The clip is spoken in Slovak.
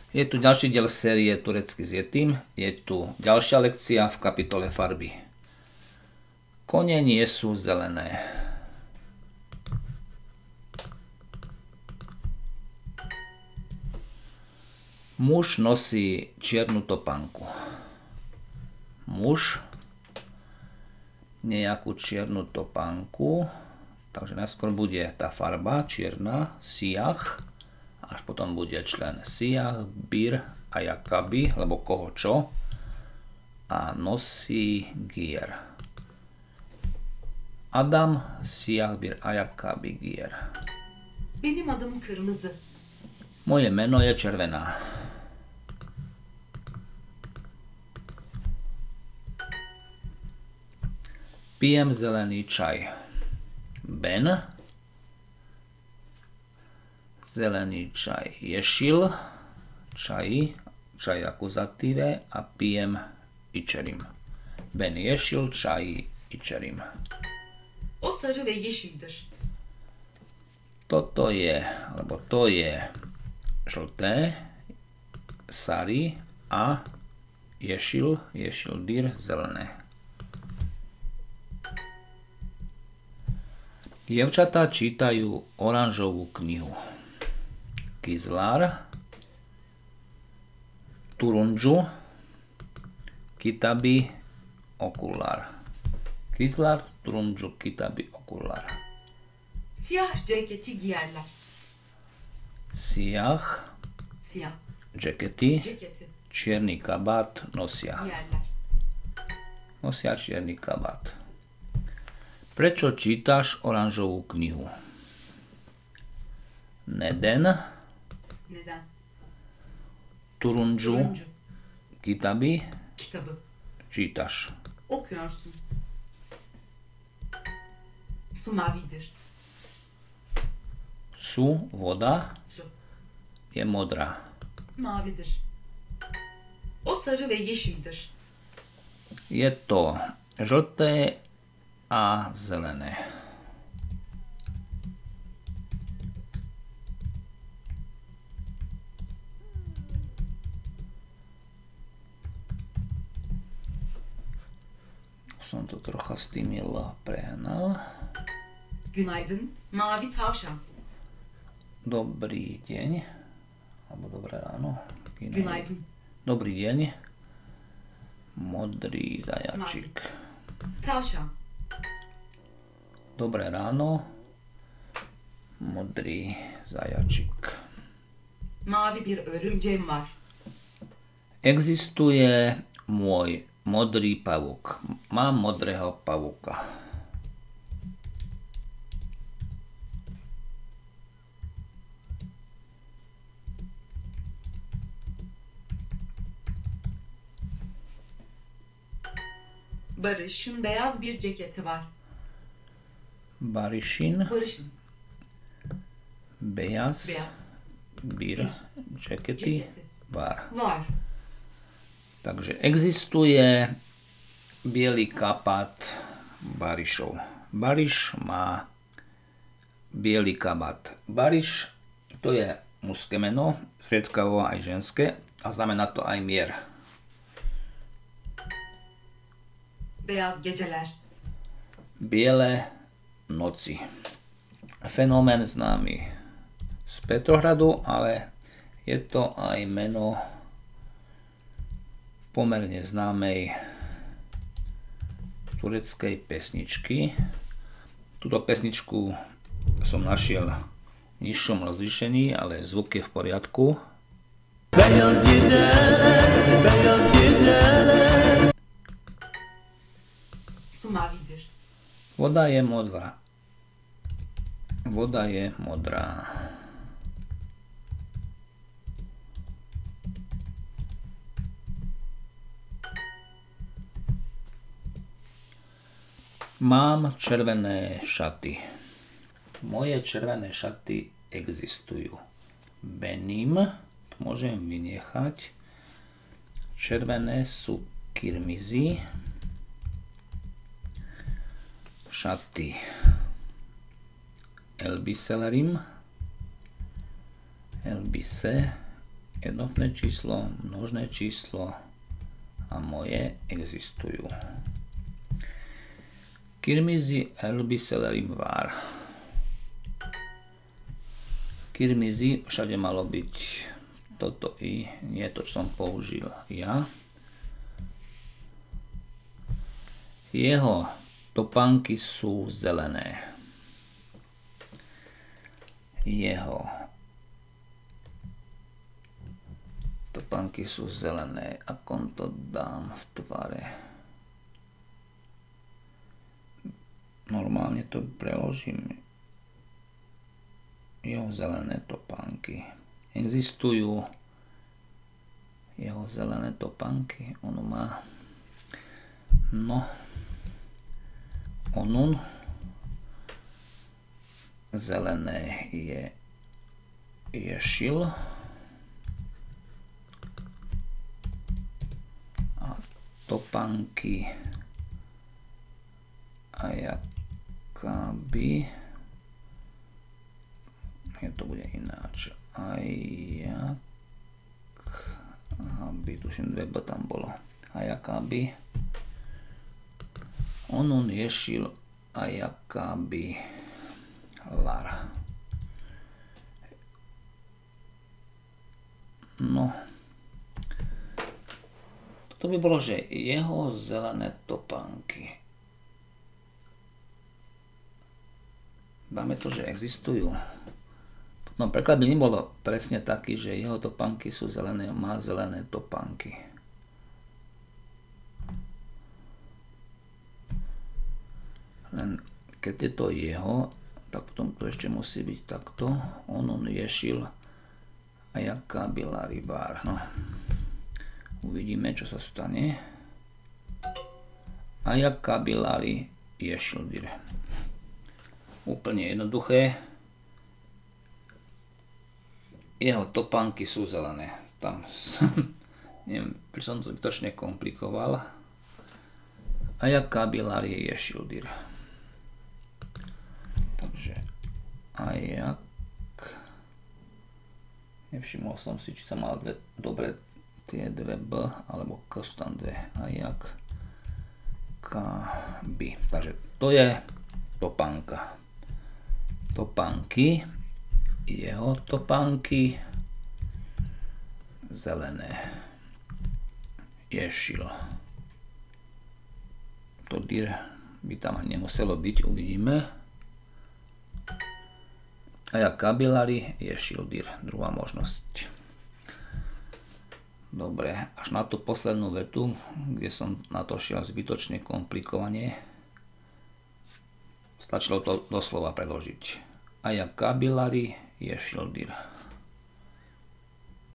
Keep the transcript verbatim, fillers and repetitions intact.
Je tu ďalší diel série Turecky s Yetim. Je tu ďalšia lekcia v kapitole farby. Kone nie sú zelené. Muž nosí čiernu topánku. Muž nejakú čiernu topánku. Takže najskôr bude tá farba čierna, siah. Až potom bude člen siah, bir a jakaby, lebo koho čo. A nosí gier. Adam, siyah bir ayakkabı giyer. Benim adım kırmızı. Moje meno je červená. Pijem zelený čaj. Ben. Zelený čaj. Ješil. Čaj. Čaj akuzatíve. A pijem içerim. Ben ješil čaj içerim. O sarı ve yeşildir. Toto je, alebo to je žlté, sari a ješil, ješildir, zelené. Dievčatá čítajú oranžovú knihu. Kizlar, turuncu, kitabı, okullar. Kizlar, turuncu, kitabı, okullar. Siyah ceketi giyerler. Siyah, Siyah ceketi, ceketi čierny kabát nosia. giyerler. Nosia čierny kabát. Prečo čítaš oranžovú knihu? Neden, Neden? turuncu, Turuncu kitabı kitabı čítaš. okuyorsun. Su mavidir. Su, voda, Su je modrá. mavidir. O sarı ve yeşildir. Je to žlté a zelené. Som to trocha s tým jelo prehnal. Günaydın. Mavi tavşan. Dobrý deň. Alebo dobré ráno. Günaydın. Dobrý deň. Modrý zajačik. Tavşan. Dobré ráno. Modrý zajačik. Mavi bir örümceğim var. Existuje môj modrý pavúk. Mám modrého pavúka. Barış'ın beyaz bir ceketi var. Barış'ın Barış'ın beyaz beyaz bir cekety ceketi var. var. Takže existuje biely kabát Barišov. Bariš má biely kabát. Bariš to je mužské meno, zriedkavo aj ženské a znamená to aj mier. Beyaz geceler. Biele noci. Fenomén známy z Petrohradu, ale je to aj meno pomerne známej tureckej pesničky. Túto pesničku som našiel v nižšom rozlíšení, ale zvuk je v poriadku. Beyaz geceler, beyaz geceler. Su mavidir. Voda je modrá. Voda je modrá. Mám červené šaty. Moje červené šaty existujú. Benim, to môžem vynechať. Červené sú kirmizi. Šaty elbiselerim. Elbise jednotné číslo, množné číslo a moje existujú. Kirmizi elbiselerim var. Kirmizi, všade malo byť toto i, nie to, čo som použil ja. Jeho topánky sú zelené. Jeho topánky sú zelené. Ako to dám v tvare? Normálne to preložím. Jeho zelené topánky. Existujú jeho zelené topánky. Ono má no onun zelené je ješil a topánky a jakáby je to bude ináč a jak aby tuším dve b tam bolo a jakáby onun ješil a jakáby lar. No. Toto by bolo, že jeho zelené topánky. Dáme to, že existujú. Potom preklad by nebolo presne taký, že jeho topánky sú zelené, má zelené topánky. Len keď je to jeho, tak potom to ešte musí byť takto. Onun ješil a jaká byla rybár. No. Uvidíme, čo sa stane. A jaká byla ješil dir. Úplne jednoduché. Jeho topánky sú zelené. Tam neviem, prečo som to zbytočne komplikoval. A jaká byla ješil dir. Takže a jak nevšimol som si, či sa mal dve, dobre tie dve b alebo k sú tam dve a jak k by. Takže to je topánka. Topánky, jeho topánky zelené. Ješil. To dir by tam ani nemuselo byť, uvidíme. A jak kabilari je šildir, druhá možnosť. Dobre, až na tú poslednú vetu, kde som na to šiel zbytočne komplikovanie, stačilo to doslova preložiť. A jak kabilari je šildir.